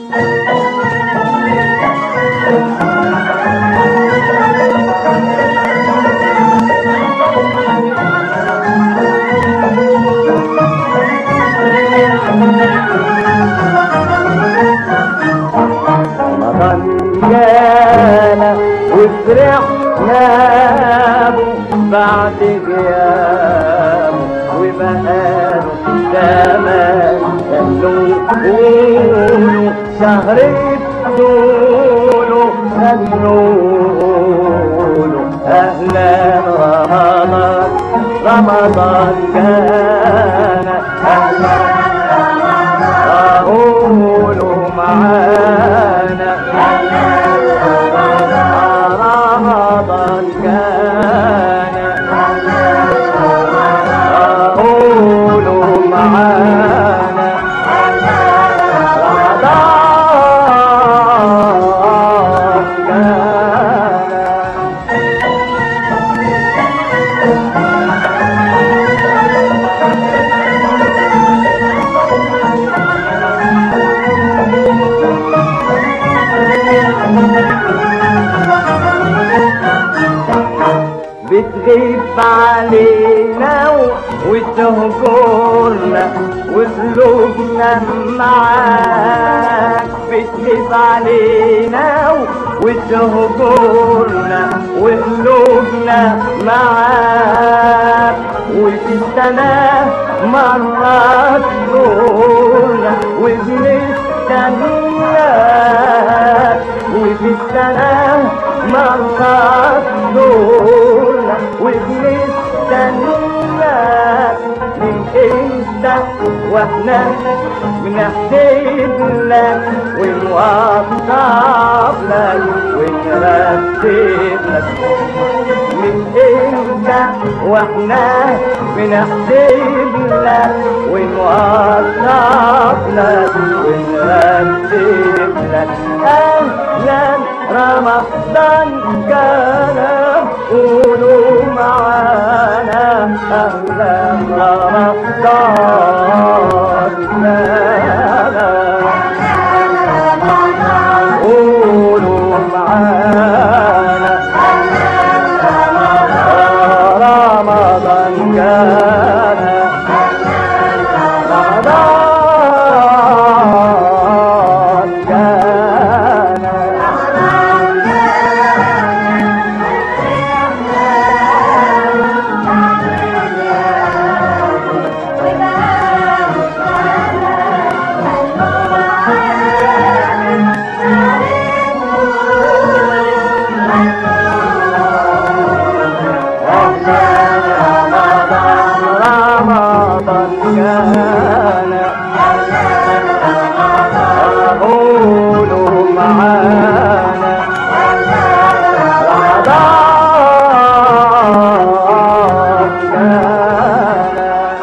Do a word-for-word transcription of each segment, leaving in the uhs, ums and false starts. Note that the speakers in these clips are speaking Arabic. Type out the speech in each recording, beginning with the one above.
وفرحنا بعد غيابه وبقاله زمان كانوا يقولوا شهر الدول كانوا أهلا رمضان رمضان كان أهلا رمضان قولوا معانا رمضان كان قولوا معانا رمضان بتغيب علينا وتهجرنا وقلوبنا معاك بتغيب علينا وتهجرنا وقلوبنا معاك وفي السنة مرة تزورنا وبنستناك وفي السنة مرة تزورنا وبنستناك من امتى واحنا بنحسب لك ونوصف لك ونرتب لك من امتى واحنا بنحسب لك ونوصف لك ونرتب لك اهلا رمضان كان قولوا معانا أهلا رمضان كان قولوا معانا رمضان كان رمضان كان قولوا معانا رمضان كان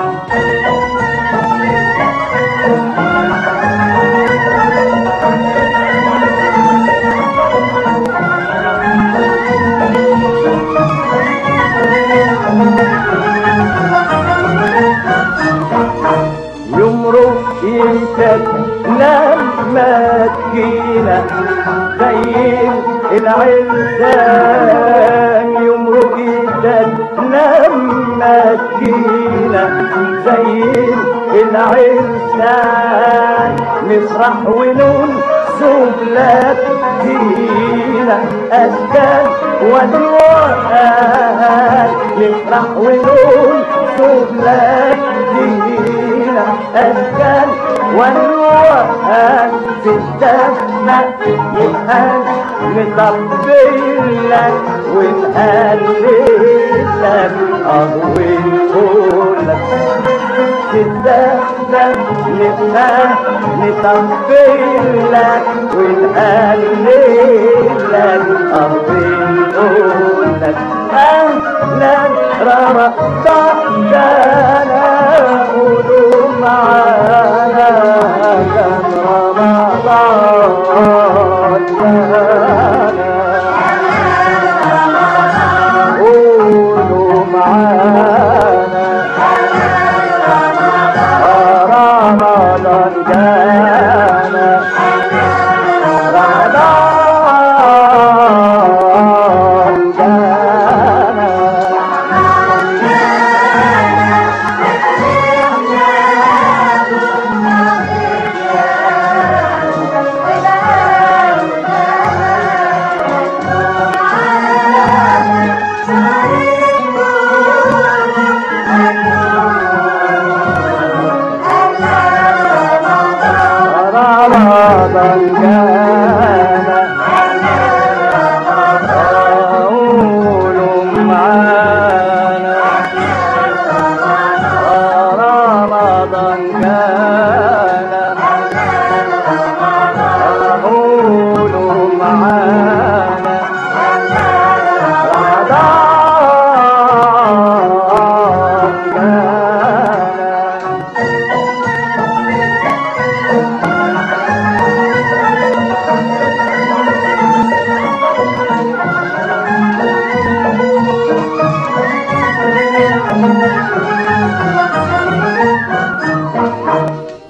يمرق يمسك لما تجينا زي العرسان يمرق يمسك لما تجينا زي العرسان نفرح ونقول سبلات فينا أشكال والوان نفرح ونقول سبلات فينا أشكال والوان في الدفنة نبقى نطبل لك ونقلل لك أضوي نقول لك في الدفنة نبقى نطبل لك ونقلل لك أضوي نقول لك أهلا رمضان كان قولوا معانا كان رمضان كان قولوا معانا رمضان كان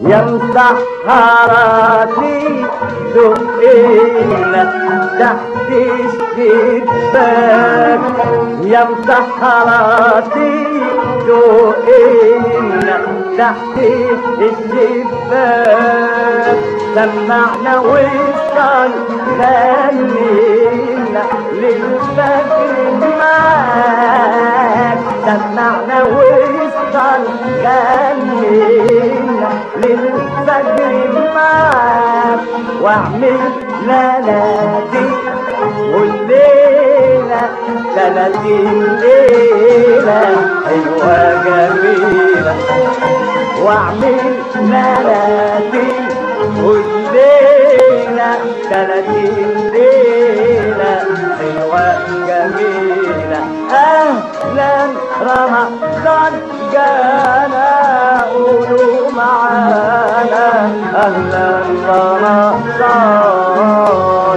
يا مسحراتي دقينا تحت الشباك يا مسحراتي دقينا تحت الشباك سمعنا وصل غنينا للفجر معاك سمعنا وصل غنينا للفجر معاك واعمل ليلتي والليلة ثلاثين ليلة حلوة جميلة واعمل ليلتي والليلة ثلاثين ليلة حلوة جميلة أهلا رمضان جانا قولوا معانا أهلا رمضان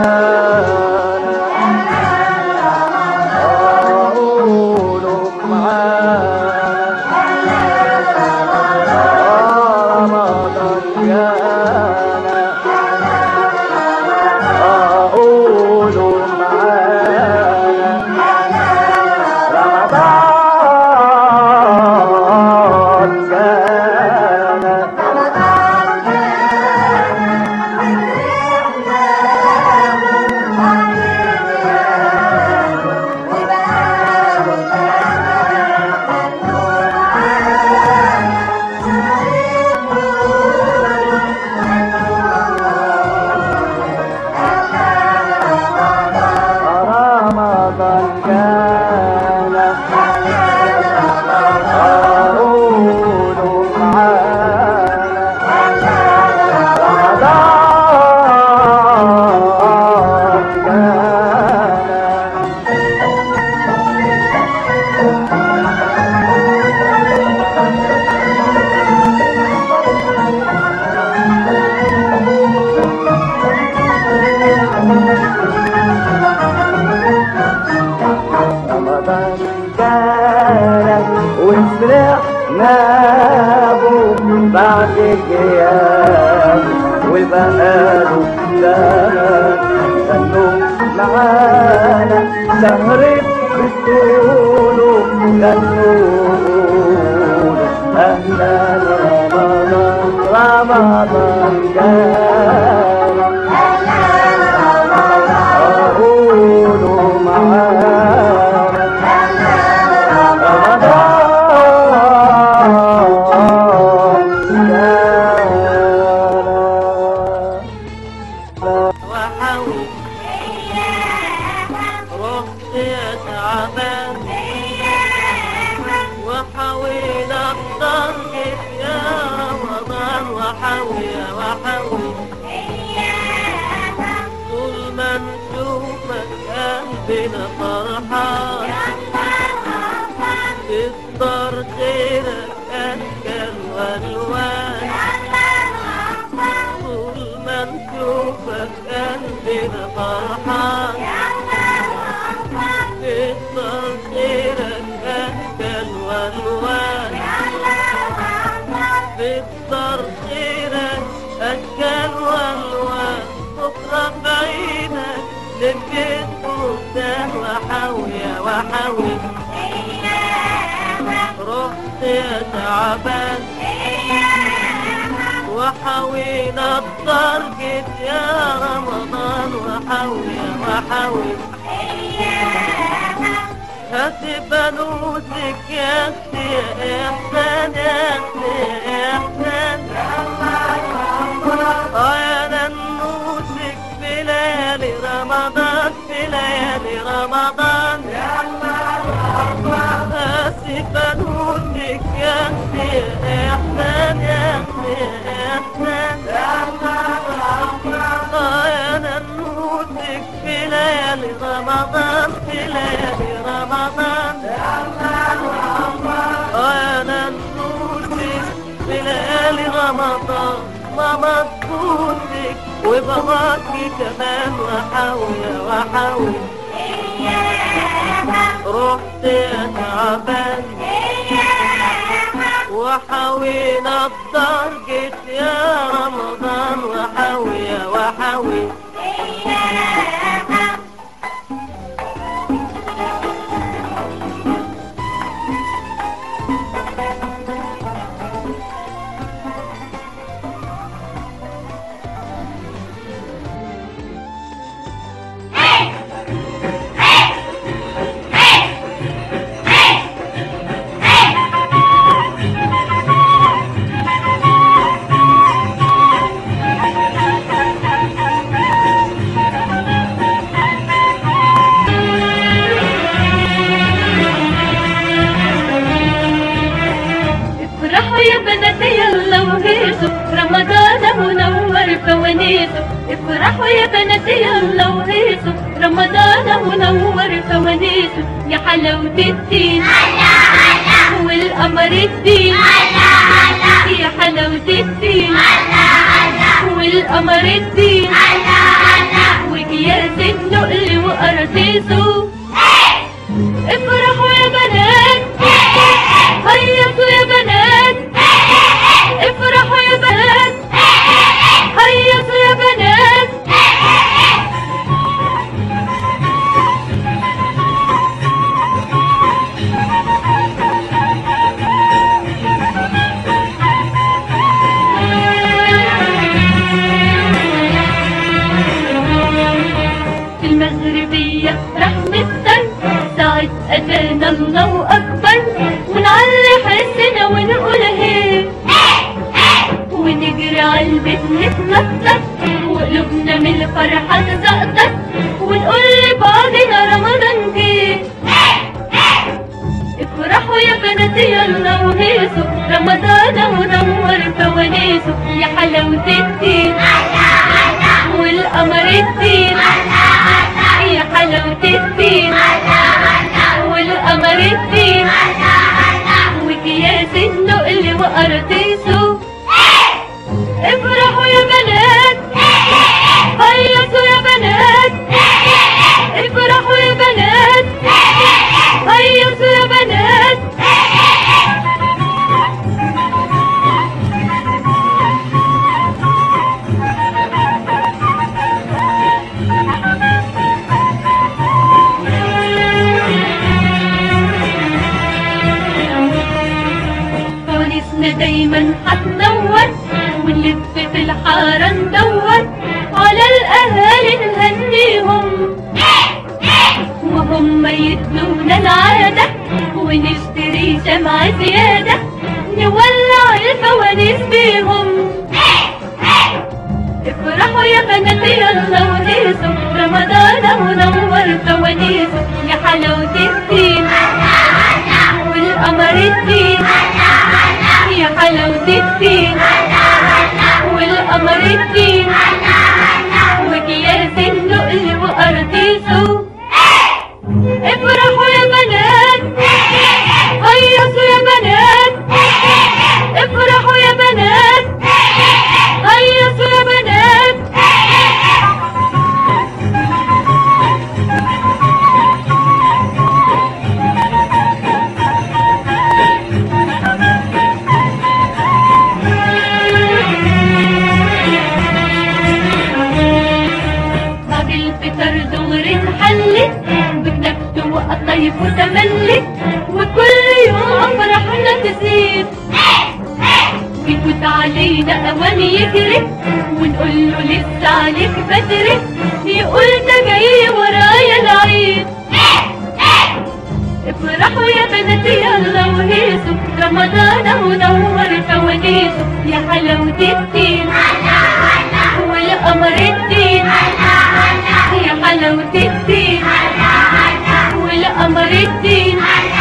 جانا قولوا معانا رمضان جانا قولوا معانا رمضان جانا رمضان جانا قولوا معانا رمضان جانا رمضان جانا وفرحنا به بعد غياب وبقاله زمان غنوا معانا سهر بطوله غنوا أهلا رمضان رمضان جانا قولوا معانا وحاوي وحاوي طول ما نشوفك قلبنا فرحان تكتر خيرك أشكال وألوان طول ما نشوفك قلبنا فرحان تكتر خيرك أشكال وألوان تكتر خيرك أشكال وألوان بكرة بعينك لبيت وفتاه وحاوي وحاوي رحت يا تعبان وحاوينا التارجت يا رمضان وحاوي وحاوي هاتي بنوتك يا اختي يا احسان يا اختي يا احسان اه يا ننوسك في ليالي رمضان في ليالي رمضان هاتي بنوتك يا اختي يا احسان يا اختي يا احسان اه يا ننوسك في ليالي رمضان في ليالي رمضان انا ننوسك في ليالي رمضان ماما تفوتك وباباكي كمان وحاوي وحاوي رحت يا تعبان وحوي نضر جيت يا رمضان وحوي وحوي رمضان منور فوانيسه. افرحوا يا بنات يلا وهيصوا، رمضان منور فوانيسه. يا حلاوة الدين والقمر الدين، يا حلاوة الدين والقمر الدين، وكياس النقل وقراطيسه. افرحوا يا بنات هيصوا يا بنات، افرحوا يا بنات هيصوا يا بنات. في المغربية رحمة ساعة أذان الله أكبر، ونعلي حسنا ونقول هي، ونجري عالبيت نتنطط، وقلوبنا من الفرحة تزقطط، ونقول لبعضنا رمضان جه. افرحوا يا بنات يلا وهيصوا، رمضان منور فوانيسه. يا حلاوة الدين والقمر الدين، يا حلاوة الدين والقمر الدين، وكياس النقل وقراطيسه. افرحوا يا بنات هيصوا يا بنات، افرحوا يا بنات هيصوا يا بنات. فوانيسنا دايما هتنور، ونلف في الحارة ندور على الأهالي نهنيهم، وهم يدونا العادة، ونشتري شمعة زيادة نولع الفوانيس بيهم. افرحوا يا بنات يلا وهيصوا، رمضان منور فوانيسه. يا حلاوة الدين والقمر الدين، يا حلاوة الدين والقمر الدين، وكياس النقل وقراطيسه. افرحوا يا بنات هيصوا يا بنات، افرحوا يا بنات هيصوا يا بنات. بعد الفطر دغري نحلي بكنفته وقطايف وتملي، وكل يوم فرحنا تزيد، بيفوت علينا اوان يجري، ونقول له لسه عليك بدري، يقول ده جاي ورايا العيد. افرحوا يا بنات يلا وهيصوا، رمضان منور فوانيسه. يا حلاوة الدين والقمر الدين، يا حلاوة الدين والقمر الدين،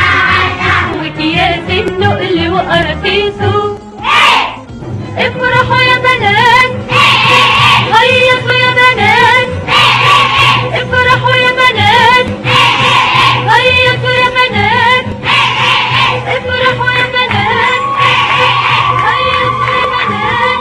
وكياس النقل وقراطيسه. افرحوا يا بنات هيصوا يا بنات، افرحوا يا بنات هيصوا يا بنات، افرحوا يا بنات هيصوا يا بنات.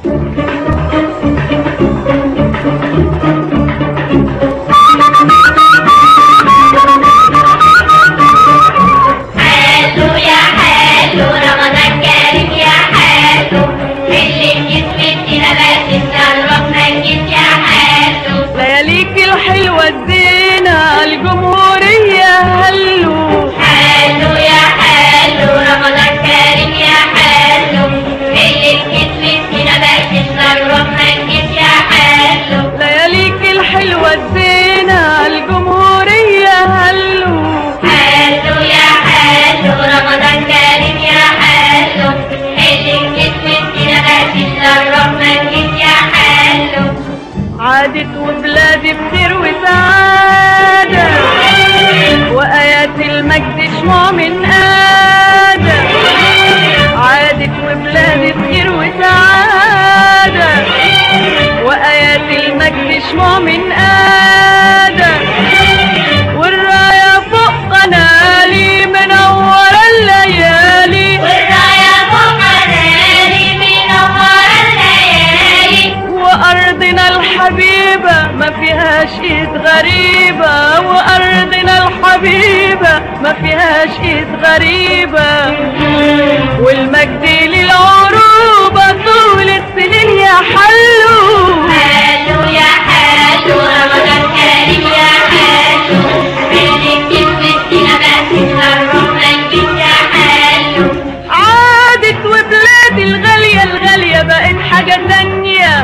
عادت وبلادي بتروي سعادة وآيات المجد شموع من آدم. عادت وبلادي بتروي سعادة وآيات المجد شموع من آدم. والراية فوق قنالي منورة الليالي، والراية فوق قنالي منورة الليالي. وأرضنا الحبيبة ما فيهاش ايد غريبة، وأرضنا الحبيبة ما فيهاش ايد غريبة. والمجد للعروبة طول السنين يا حلو. حلو يا حلو رمضان كريم يا حلو، منك كسبتنا بس الرحمن يا حلو. عادت وبلادي الغالية الغالية بقت حاجة تانية،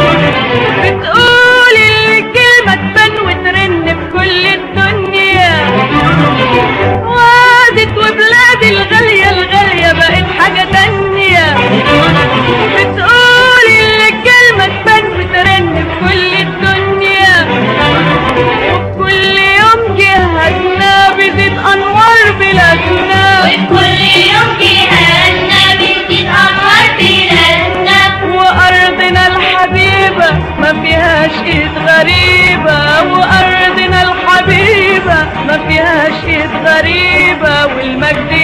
بتقول الكلمة تبان وترن في كل الدنيا. وعادت وبلادي الغالية الغالية بقت حاجة تانية، بتقول الكلمة تبان وترن في كل الدنيا. وكل يوم جهازنا بزيد أنوار بلادنا، وكل يوم جهازنا بتزيد أنوار بلادنا. وأرضنا الحبيبة ما فيهاش ايد غريبة، وأرضنا الحبيبة ما فيهاش ايد غريبة. والمجد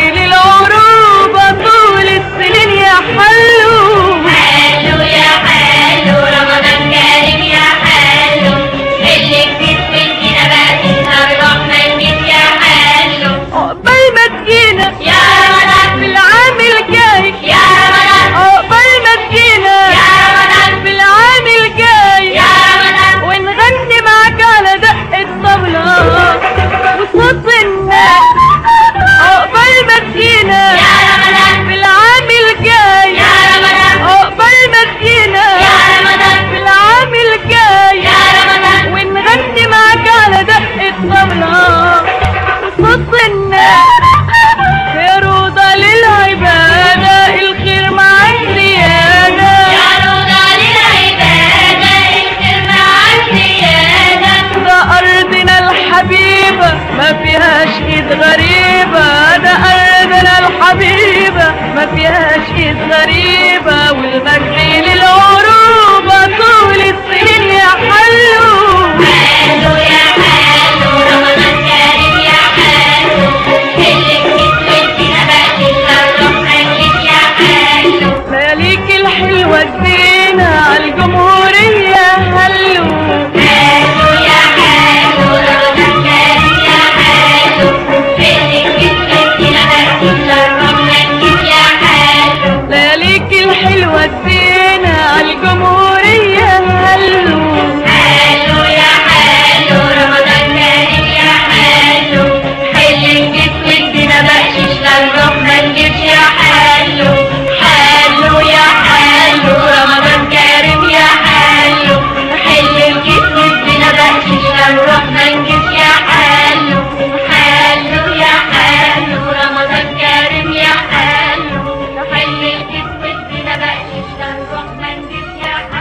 للعروبة طول السنين يا حلو. حلو يا حلو رمضان كريم يا حلو، اللي كسبتنا بس الرحمن يا حلو. عقبال ما تجينا يا رمضان في العام الجاي، يا رمضان عقبال ما تجينا يا رمضان في العام الجاي. يا رمضان ونغني معاك على دق الطبلة وصوت الناس. عقبال ما تجينا يا رمضان في العام الجاي، يا رمضان عقبال ما تجينا يا رمضان في العام الجاي. يا رمضان ونغني معاك على دق الطبلة وصوت الناس. يا روضة للعبادة الخير مع الزيادة، يا روضة للعبادة الخير مع الزيادة. ده أرضنا الحبيبة ما فيهاش ايد غريبة، ده أرضنا الحبيبة ما فيهاش ايد غريبة. والمجد للعروبة طول السنين يا حلو. حلو يا حلو رمضان كريم يا حلو، اللي كسبتنا بس الرحمن يا حلو. لياليك الحلوة الزينة عالجمهورية هلو. حلو يا حلو رمضان كريم يا حلو، اللي كسبتنا بس الرحمن يا حلو. لياليك الحلوة الزينة عالجمهورية هلو. حلو يا حلو رمضان كريم يا حلو، اللي كسبتنا بقشيش للرحمن يا حلو. حلو يا حلو رمضان كريم يا حلو، اللي كسبتنا بقشيش للرحمن يا حلو. حلو يا حلو رمضان كريم يا حلو، اللي كسبتنا بقشيش للرحمن يا حلو.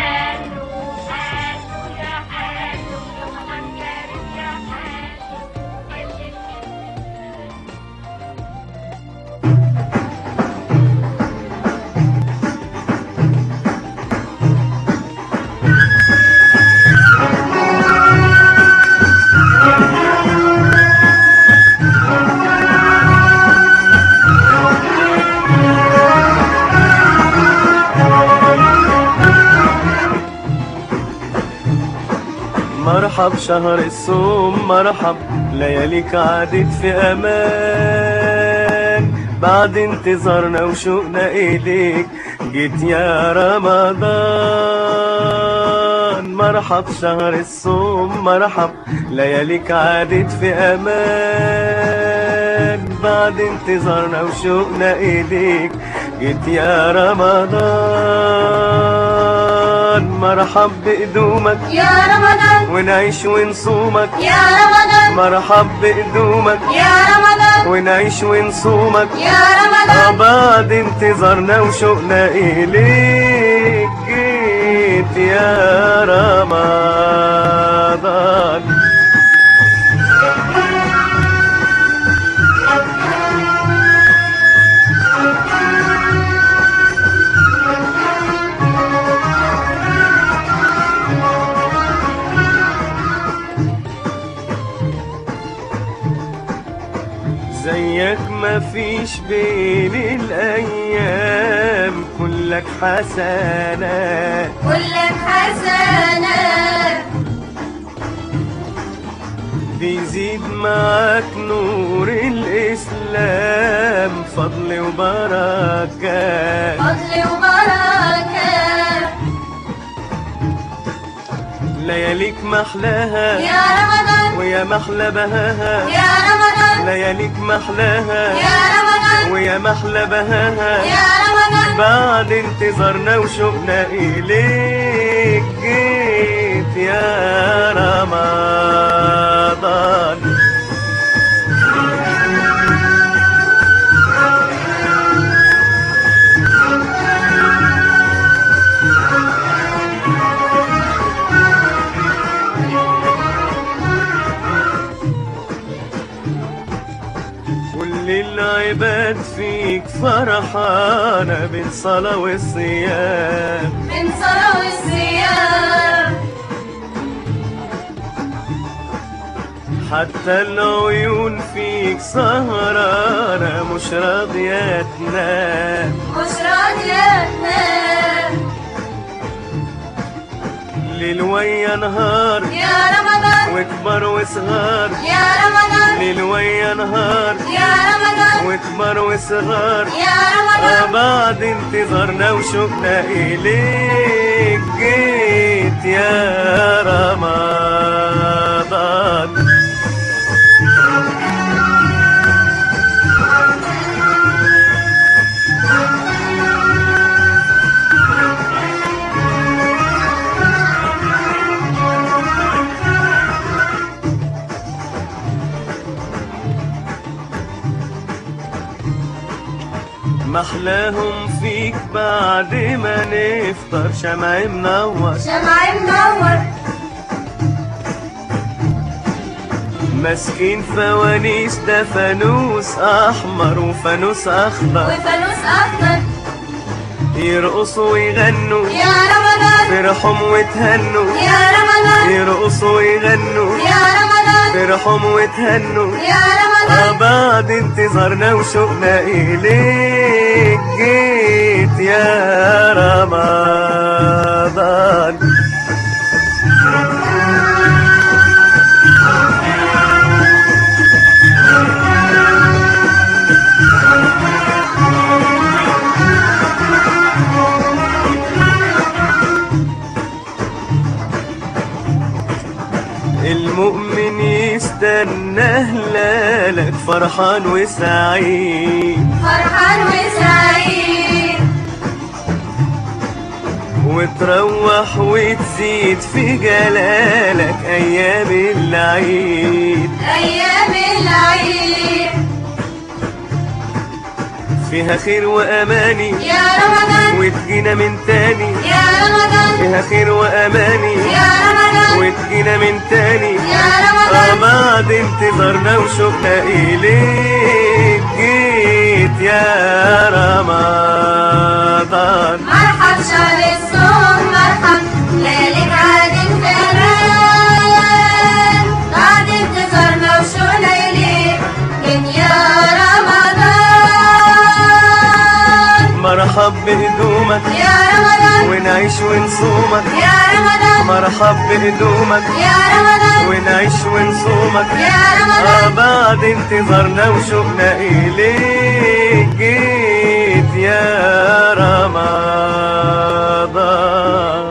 مرحب شهر الصوم مرحب، لياليك عادت في امان، بعد انتظارنا وشوقنا ايديك جيت يا رمضان. مرحب شهر الصوم مرحب، لياليك عادت في امان، بعد انتظارنا وشوقنا ايديك جيت يا رمضان. مرحب بقدومك يا رمضان، ونعيش ونصومك يا رمضان، مرحب بقدومك يا رمضان، ونعيش ونصومك يا رمضان. بعد انتظارنا وشوقنا إليك جيت يا رمضان. زيك مفيش بين الأيام، كلك حسنات كلك حسنات، بيزيد معاك نور الإسلام فضل وبركات. فضل وبركات، لياليك محلاها يا رمضان، ويا محلى بهاها، يا رمضان، لياليك محلاها يا رمضان، ويا محلى بهاها، يا رمضان. بعد انتظارنا وشوقنا إليك جيت يا رمضان. كل العباد فيك فرحانة بالصلاة والصيام، من صلاة والصيام، حتى العيون فيك سهرانة مش راضية تنام، مش راضية تنام. ليل ويا نهار يا رمضان، وكبر وصغار، يا رمضان، ليل ويا نهار يا رمضان، وكبر وصغار، يا رمضان. بعد انتظارنا وشوقنا إليك جيت يا رمضان. محلاهم فيك بعد ما نفطر شمع منور، شمع منور، ماسكين فوانيس ده فانوس احمر وفانوس اخضر، وفانوس أخضر، يرقصوا ويغنوا يا رمضان، فرحهم وتهنوا، يا رمضان، يرقصوا ويغنوا يا رمضان، فرحهم وتهنوا، يا رمضان. بعد انتظارنا وشوقنا إليك جيت يا رمضان. المؤمن يستنى هلالك فرحان وسعيد، فرحان وسعيد، وتروح وتزيد في جلالك أيام العيد، أيام العيد فيها خير وأماني يا رمضان، وتجينا من تاني، يا رمضان، فيها خير وأماني يا رمضان، وتجينا من تاني، يا رمضان. بعد انتظارنا وشوقنا إليك جيت يا رمضان. مرحب شهر الصوم مرحب، لياليك عادت في أمان، بعد انتظارنا وشوقنا إليك جيت يا رمضان. مرحب بهدومك يا رمضان، ونعيش ونصومك يا رمضان مرحب بقدومك يا رمضان ونعيش ونصومك يا رمضان آه بعد انتظارنا وشوقنا إليك جيت يا رمضان.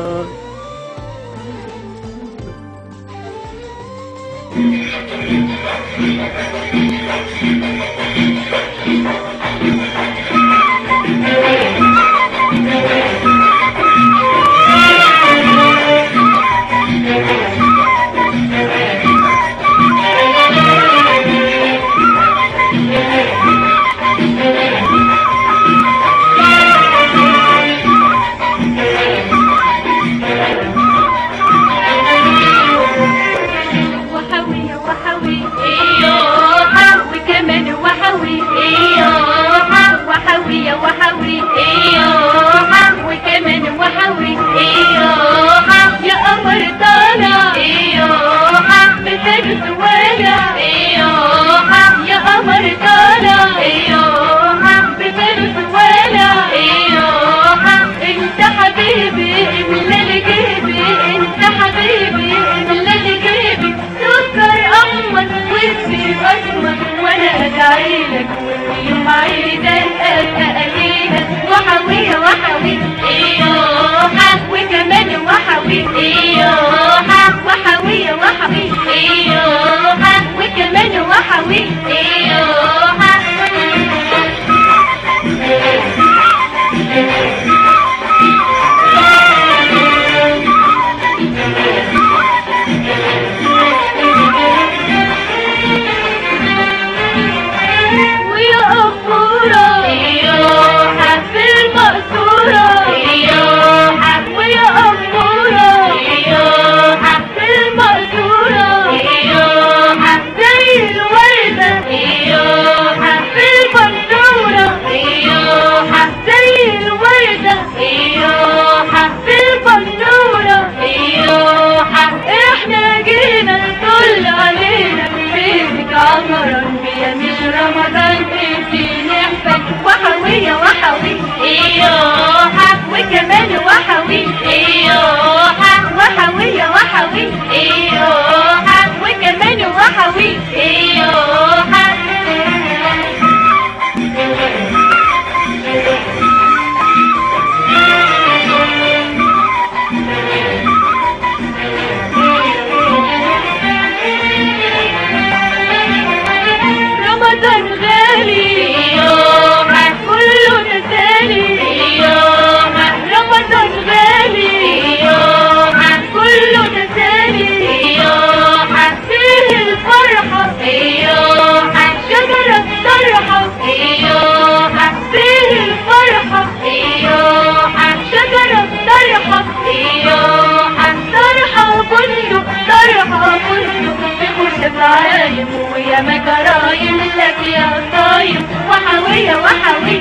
ويا مكرايم لك يا صايم وحوية وحوي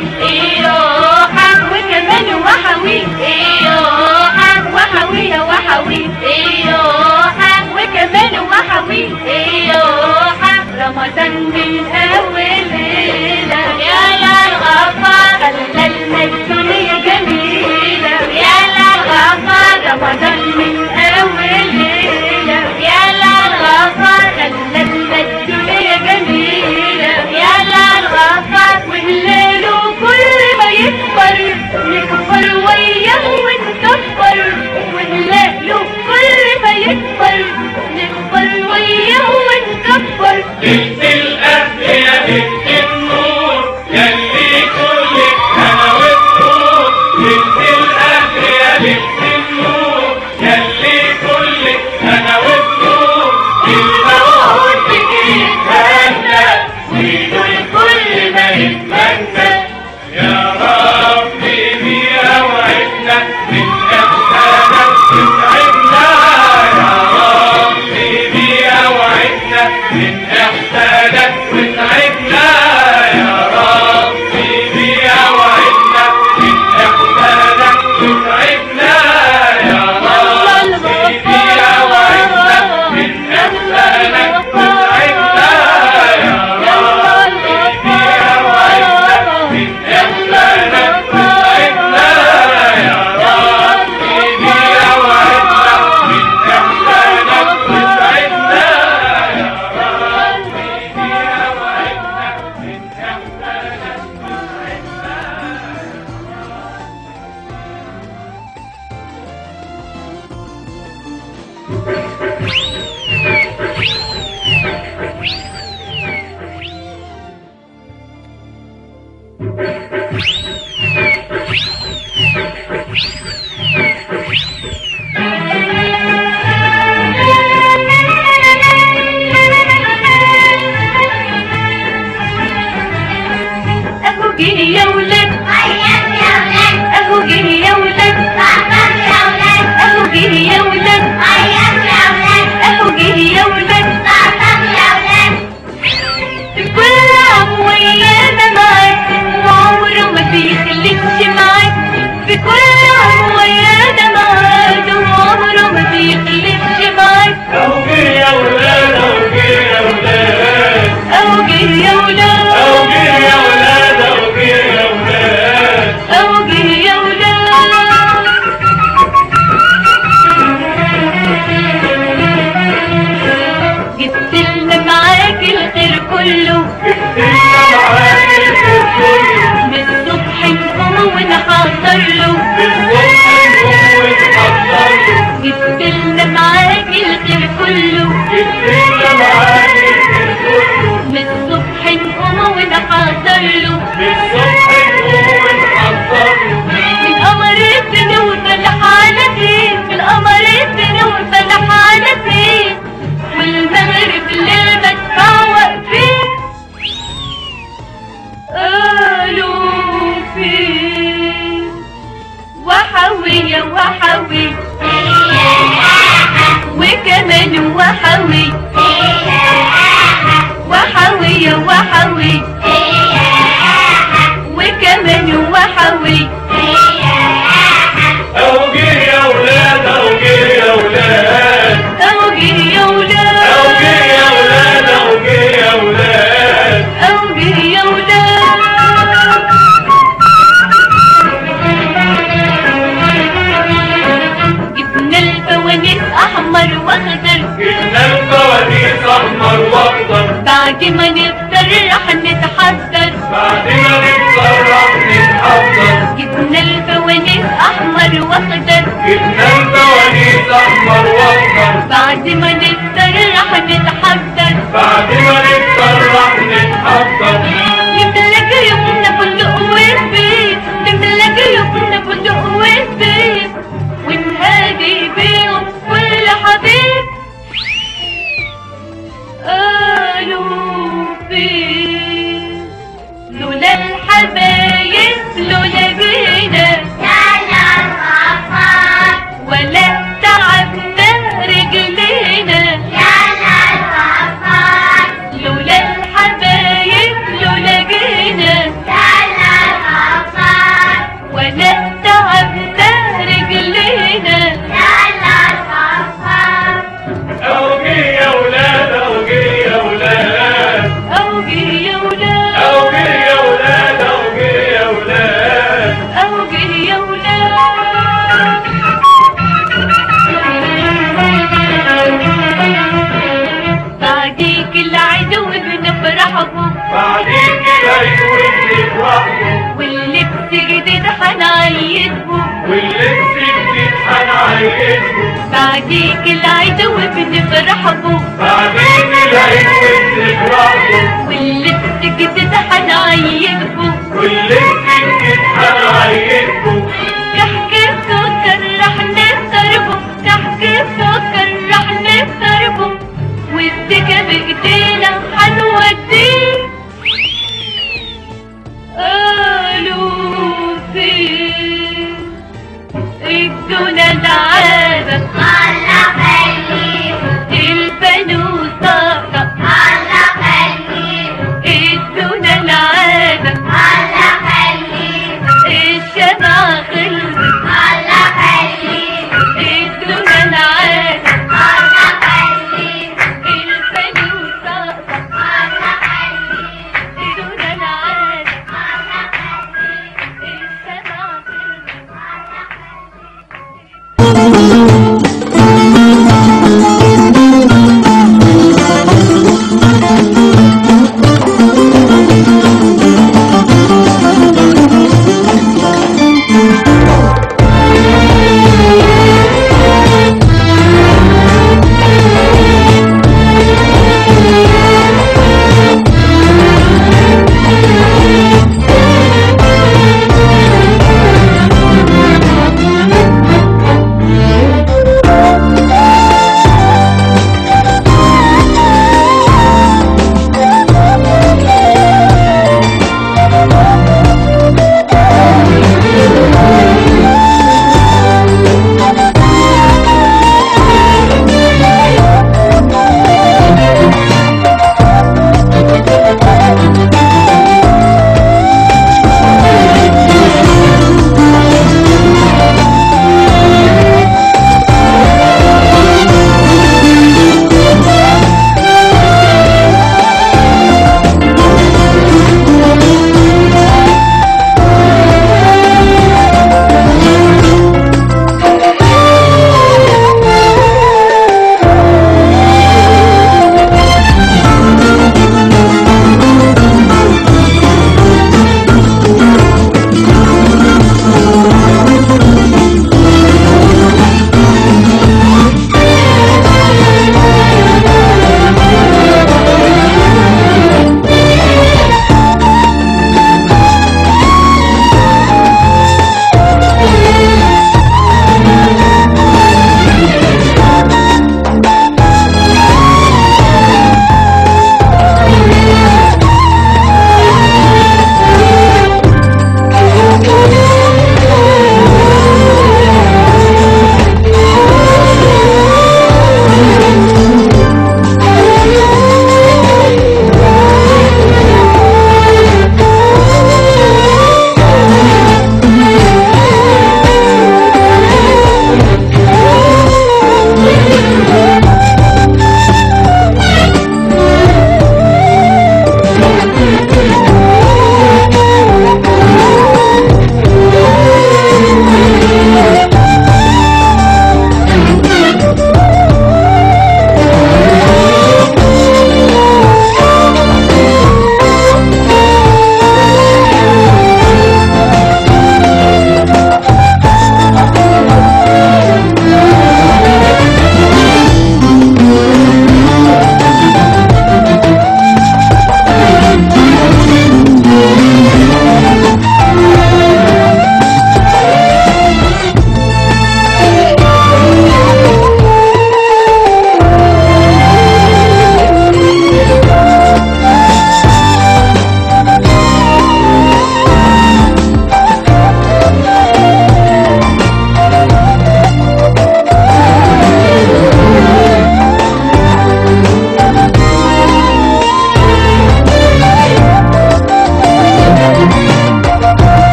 ايوها وكمان وحوي ايوها وحوية وحوي ايوها وكمان وحوي ايوها رمضان من اول ليلة يا للغفار خللنا الدنيا جميلة يا للغفار رمضان من اول ليلة يا للغفار خللنا الدنيا جميلة يا للغفار والليل كل ما يكبر نكبر وياه ونكبر والليل كل ما يكبر نكبر وياه ونكبر. بعد ما نفطر رح نتحضر بعد ما نفطر رح نتحضر جبنا الفوانيس احمر واخضر جبنا الفوانيس احمر واخضر بعد ما نفطر رح نتحضر بعد ما نفطر رح نتحضر نملى جيوبنا فندق وزبيب نملى جيوبنا فندق وزبيب ونهادي بيهم كل حبيب قالوا فين لولا الحبايب لولا جينا يلا الغفار ولا تعبنا رجلينا يلا الغفار لولا الحبايب لولا جينا يلا الغفار ولا تعبنا رجلينا يلا الغفار اوجي يا ولاد اوجي يا ولاد أوجي يا ولاد اوجي يا ولاد اوجي يا ولاد أوجي يا ولاد بعديك العدو بنفرحه بعديك العيون بنفرحه واللبس جديد حنعيده واللبس جديد حنعيده بعديك العدو بنفرحه بعديك العيون بنفرحه واللبس جديد حنعيده واللبس